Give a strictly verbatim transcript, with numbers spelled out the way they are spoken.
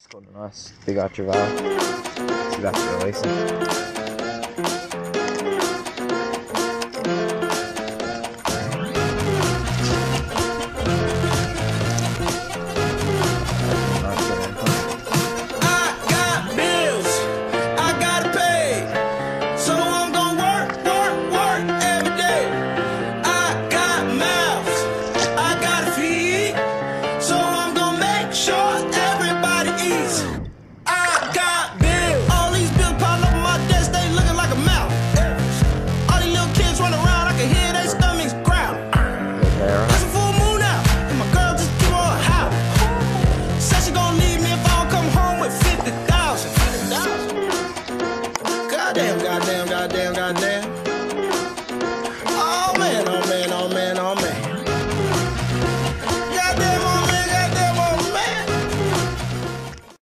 Caught a nice big archer of See that to release him.